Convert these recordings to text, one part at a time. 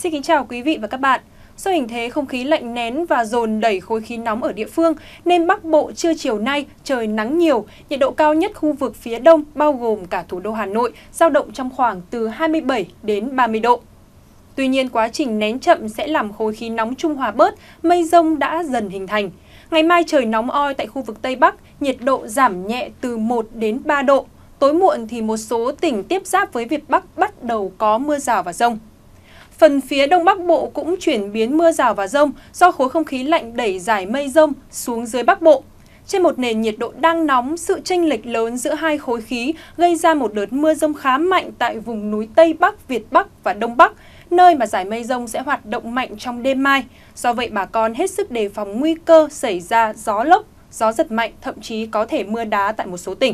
Xin kính chào quý vị và các bạn. Do hình thế không khí lạnh nén và dồn đẩy khối khí nóng ở địa phương nên Bắc Bộ trưa chiều nay trời nắng nhiều, nhiệt độ cao nhất khu vực phía Đông bao gồm cả thủ đô Hà Nội dao động trong khoảng từ 27 đến 30 độ. Tuy nhiên, quá trình nén chậm sẽ làm khối khí nóng trung hòa bớt, mây rông đã dần hình thành. Ngày mai trời nóng oi tại khu vực Tây Bắc, nhiệt độ giảm nhẹ từ 1 đến 3 độ. Tối muộn thì một số tỉnh tiếp giáp với Việt Bắc bắt đầu có mưa rào và dông. Phần phía Đông Bắc Bộ cũng chuyển biến mưa rào và dông do khối không khí lạnh đẩy dải mây rông xuống dưới Bắc Bộ. Trên một nền nhiệt độ đang nóng, sự chênh lệch lớn giữa hai khối khí gây ra một đợt mưa rông khá mạnh tại vùng núi Tây Bắc, Việt Bắc và Đông Bắc, nơi mà dải mây rông sẽ hoạt động mạnh trong đêm mai. Do vậy, bà con hết sức đề phòng nguy cơ xảy ra gió lốc, gió giật mạnh, thậm chí có thể mưa đá tại một số tỉnh.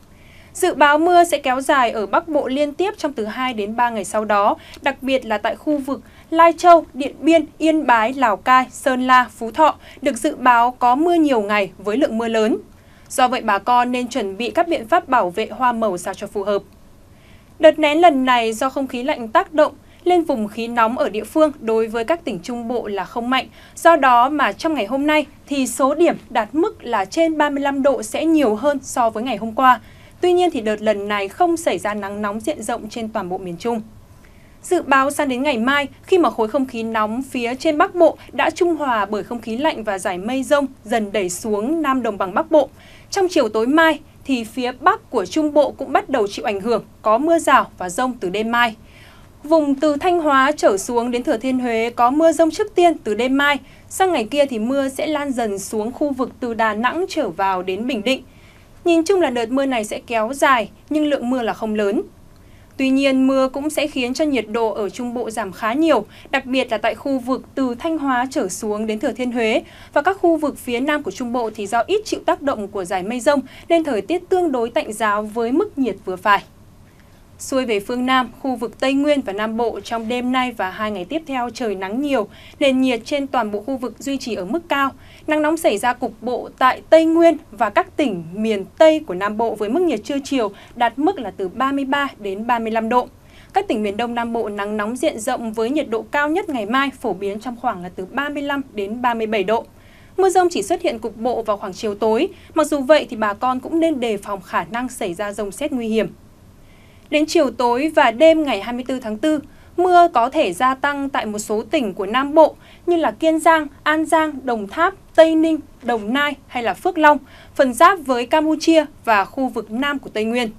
Dự báo mưa sẽ kéo dài ở Bắc Bộ liên tiếp trong từ 2 đến 3 ngày sau đó, đặc biệt là tại khu vực Lai Châu, Điện Biên, Yên Bái, Lào Cai, Sơn La, Phú Thọ được dự báo có mưa nhiều ngày với lượng mưa lớn. Do vậy, bà con nên chuẩn bị các biện pháp bảo vệ hoa màu sao cho phù hợp. Đợt nén lần này do không khí lạnh tác động lên vùng khí nóng ở địa phương đối với các tỉnh Trung Bộ là không mạnh. Do đó mà trong ngày hôm nay thì số điểm đạt mức là trên 35 độ sẽ nhiều hơn so với ngày hôm qua. Tuy nhiên thì đợt lần này không xảy ra nắng nóng diện rộng trên toàn bộ miền Trung. Dự báo sang đến ngày mai, khi mà khối không khí nóng phía trên Bắc Bộ đã trung hòa bởi không khí lạnh và dải mây rông dần đẩy xuống Nam Đồng bằng Bắc Bộ. Trong chiều tối mai thì phía Bắc của Trung Bộ cũng bắt đầu chịu ảnh hưởng, có mưa rào và dông từ đêm mai. Vùng từ Thanh Hóa trở xuống đến Thừa Thiên Huế có mưa dông trước tiên từ đêm mai. Sang ngày kia thì mưa sẽ lan dần xuống khu vực từ Đà Nẵng trở vào đến Bình Định. Nhìn chung là đợt mưa này sẽ kéo dài nhưng lượng mưa là không lớn. Tuy nhiên, mưa cũng sẽ khiến cho nhiệt độ ở Trung Bộ giảm khá nhiều, đặc biệt là tại khu vực từ Thanh Hóa trở xuống đến Thừa Thiên Huế. Và các khu vực phía Nam của Trung Bộ thì do ít chịu tác động của dải mây rông nên thời tiết tương đối tạnh ráo với mức nhiệt vừa phải. Xuôi về phương Nam, khu vực Tây Nguyên và Nam Bộ trong đêm nay và 2 ngày tiếp theo trời nắng nhiều, nền nhiệt trên toàn bộ khu vực duy trì ở mức cao. Nắng nóng xảy ra cục bộ tại Tây Nguyên và các tỉnh miền Tây của Nam Bộ với mức nhiệt trưa chiều đạt mức là từ 33 đến 35 độ. Các tỉnh miền Đông Nam Bộ nắng nóng diện rộng với nhiệt độ cao nhất ngày mai phổ biến trong khoảng là từ 35 đến 37 độ. Mưa dông chỉ xuất hiện cục bộ vào khoảng chiều tối, mặc dù vậy thì bà con cũng nên đề phòng khả năng xảy ra dông sét nguy hiểm. Đến chiều tối và đêm ngày 24 tháng 4, mưa có thể gia tăng tại một số tỉnh của Nam Bộ như là Kiên Giang, An Giang, Đồng Tháp, Tây Ninh, Đồng Nai hay là Phước Long, phần giáp với Campuchia và khu vực Nam của Tây Nguyên.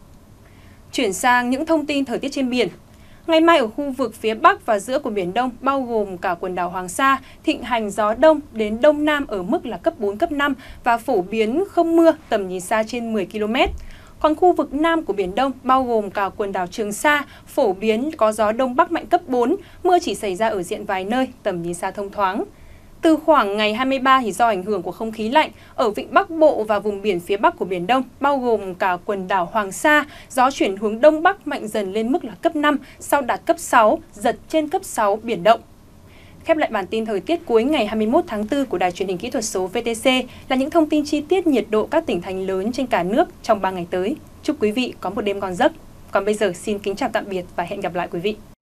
Chuyển sang những thông tin thời tiết trên biển. Ngày mai ở khu vực phía Bắc và giữa của Biển Đông, bao gồm cả quần đảo Hoàng Sa, thịnh hành gió Đông đến Đông Nam ở mức là cấp 4, cấp 5 và phổ biến không mưa, tầm nhìn xa trên 10 km. Còn khu vực Nam của Biển Đông, bao gồm cả quần đảo Trường Sa, phổ biến có gió Đông Bắc mạnh cấp 4, mưa chỉ xảy ra ở diện vài nơi, tầm nhìn xa thông thoáng. Từ khoảng ngày 23 thì do ảnh hưởng của không khí lạnh, ở vịnh Bắc Bộ và vùng biển phía Bắc của Biển Đông, bao gồm cả quần đảo Hoàng Sa, gió chuyển hướng Đông Bắc mạnh dần lên mức là cấp 5, sau đạt cấp 6, giật trên cấp 6, biển động. Khép lại bản tin thời tiết cuối ngày 21 tháng 4 của Đài Truyền hình Kỹ thuật số VTC là những thông tin chi tiết nhiệt độ các tỉnh thành lớn trên cả nước trong 3 ngày tới. Chúc quý vị có một đêm ngon giấc. Còn bây giờ xin kính chào tạm biệt và hẹn gặp lại quý vị.